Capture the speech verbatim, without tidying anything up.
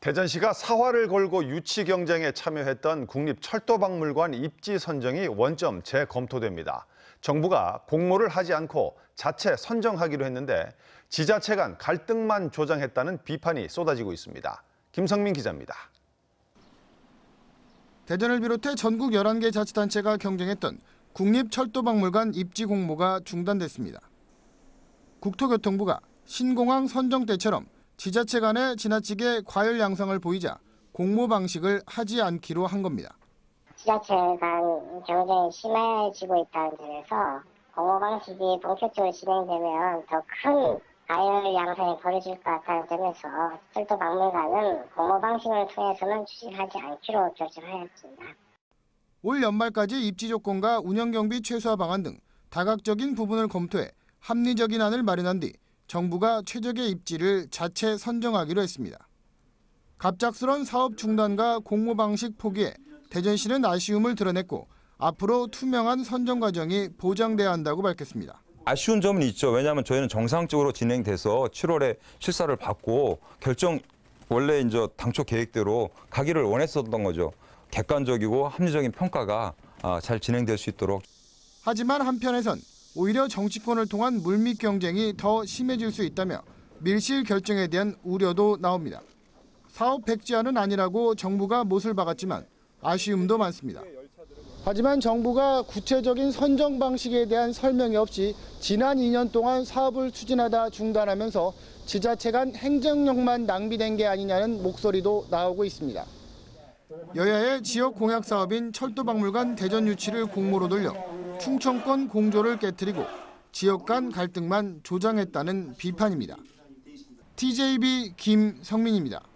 대전시가 사활을 걸고 유치 경쟁에 참여했던 국립철도박물관 입지 선정이 원점 재검토됩니다. 정부가 공모를 하지 않고 자체 선정하기로 했는데 지자체 간 갈등만 조장했다는 비판이 쏟아지고 있습니다. 김성민 기자입니다. 대전을 비롯해 전국 열한 개 자치단체가 경쟁했던 국립철도박물관 입지 공모가 중단됐습니다. 국토교통부가 신공항 선정 때처럼 지자체 간에 지나치게 과열 양상을 보이자 공모 방식을 하지 않기로 한 겁니다. 지자체 간 경쟁이 심해지고 있다는 점에서 공모 방식이 본격적으로 진행되면 더 큰 과열 양상이 벌어질 것 같다는 점에서 철도박물관은 공모 방식을 통해서는 추진하지 않기로 결정하였습니다. 올 연말까지 입지 조건과 운영 경비 최소화 방안 등 다각적인 부분을 검토해 합리적인 안을 마련한 뒤 정부가 최적의 입지를 자체 선정하기로 했습니다. 갑작스런 사업 중단과 공모 방식 포기에 대전시는 아쉬움을 드러냈고 앞으로 투명한 선정 과정이 보장돼야 한다고 밝혔습니다. 아쉬운 점은 있죠. 왜냐하면 저희는 정상적으로 진행돼서 칠월에 실사를 받고 결정 원래 이제 당초 계획대로 가기를 원했었던 거죠. 객관적이고 합리적인 평가가 잘 진행될 수 있도록. 하지만 한편에선 오히려 정치권을 통한 물밑 경쟁이 더 심해질 수 있다며 밀실 결정에 대한 우려도 나옵니다. 사업 백지화는 아니라고 정부가 못을 박았지만 아쉬움도 많습니다. 하지만 정부가 구체적인 선정 방식에 대한 설명이 없이 지난 이 년 동안 사업을 추진하다 중단하면서 지자체 간 행정력만 낭비된 게 아니냐는 목소리도 나오고 있습니다. 여야의 지역 공약 사업인 철도박물관 대전 유치를 공모로 돌려 충청권 공조를 깨뜨리고 지역 간 갈등만 조장했다는 비판입니다. 티제이비 김성민입니다.